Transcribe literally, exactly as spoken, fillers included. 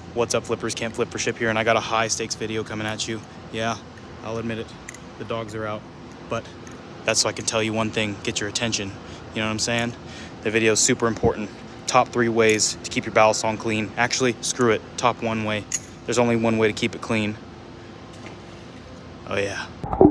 What's up, flippers? Can't flip for ship here, and I got a high stakes video coming at you. Yeah, I'll admit it, the dogs are out, but that's so I can tell you one thing, get your attention. You know what I'm saying? The video is super important. Top three ways to keep your Balisong clean. Actually, screw it, top one way. There's only one way to keep it clean. Oh yeah.